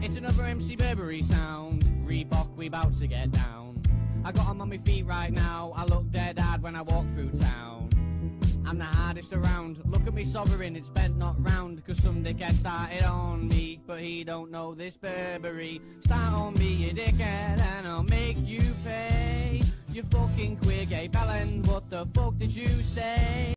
It's another MC Burberry sound. Reebok, we bout to get down. I got 'em on my feet right now. I look dead hard when I walk through town. I'm the hardest around. Look at me sovereign, it's bent not round. Cause some dickhead started on me, but he don't know this Burberry. Start on me, you dickhead, and I'll make you pay. You fucking queer gay bellend, what the fuck did you say?